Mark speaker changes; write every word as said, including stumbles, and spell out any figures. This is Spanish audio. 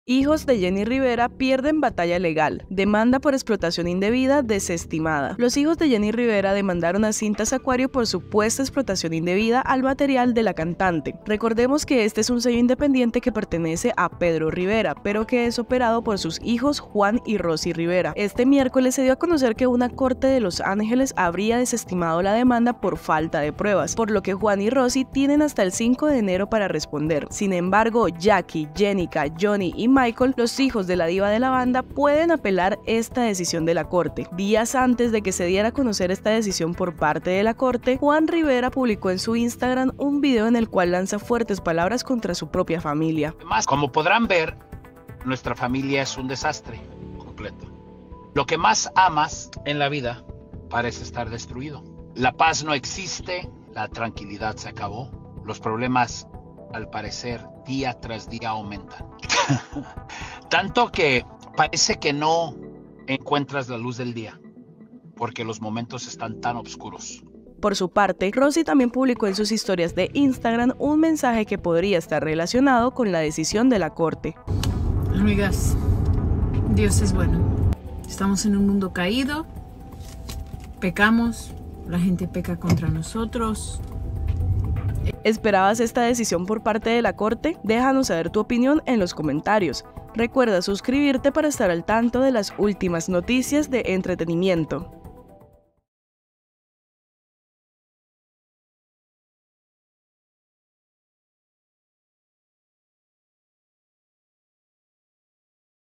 Speaker 1: Hijos de Jenny Rivera pierden batalla legal. Demanda por explotación indebida desestimada. Los hijos de Jenny Rivera demandaron a Cintas Aquario por supuesta explotación indebida al material de la cantante. Recordemos que este es un sello independiente que pertenece a Pedro Rivera, pero que es operado por sus hijos Juan y Rosy Rivera. Este miércoles se dio a conocer que una corte de Los Ángeles habría desestimado la demanda por falta de pruebas, por lo que Juan y Rosy tienen hasta el cinco de enero para responder. Sin embargo, Jackie, Jenica, Johnny y Michael, los hijos de la diva de la banda, pueden apelar esta decisión de la corte. Días antes de que se diera a conocer esta decisión por parte de la corte, Juan Rivera publicó en su Instagram un video en el cual lanza fuertes palabras contra su propia familia.
Speaker 2: Además, como podrán ver, nuestra familia es un desastre completo. Lo que más amas en la vida parece estar destruido. La paz no existe, la tranquilidad se acabó, los problemas al parecer día tras día aumentan. Tanto que parece que no encuentras la luz del día, porque los momentos están tan oscuros.
Speaker 1: Por su parte, Rosy también publicó en sus historias de Instagram un mensaje que podría estar relacionado con la decisión de la corte.
Speaker 3: Amigas, Dios es bueno. Estamos en un mundo caído, pecamos, la gente peca contra nosotros.
Speaker 1: ¿Esperabas esta decisión por parte de la corte? Déjanos saber tu opinión en los comentarios. Recuerda suscribirte para estar al tanto de las últimas noticias de entretenimiento.